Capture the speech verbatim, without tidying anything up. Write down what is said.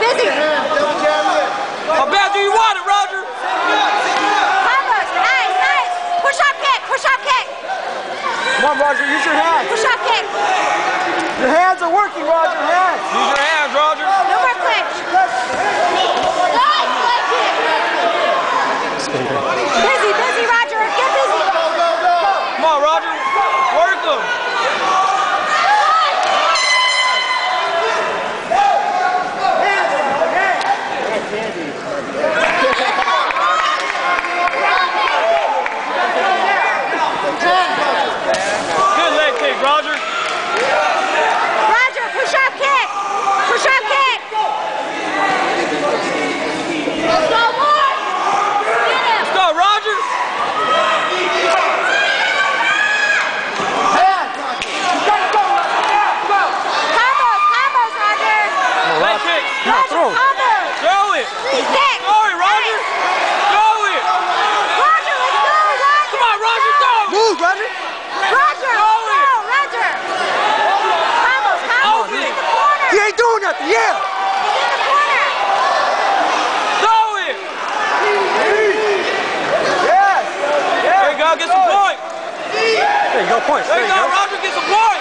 Busy. How bad do you want it, Roger? Combos. Nice, nice. Push up kick. Push up kick. Come on, Roger. Use your hands. Push up kick. Your hands are working, Roger. Hands. Use your hands, Roger. No more clinch. Nice leg kick. Busy, busy, Roger. Get busy. Come on, Roger. Work them. Good leg kick, Roger. Roger, push up kick. Push up kick. Let's go, Mark. Get him. Let's go, Roger. Combos, combos, Roger. Leg kick. Roger, combos. Throw it. Kick. Throw it, Roger. Throw it. Roger, let's go, Roger. Come on, Roger, go. Move, Roger. Roger, Throw let's it. go, Roger. Combos, combos. Open. He's in the corner. He ain't doing nothing. Yeah. He's in the corner. Throw it. Yes. There you go. Get some points. There you go. Points. There you go, Roger. Get some points.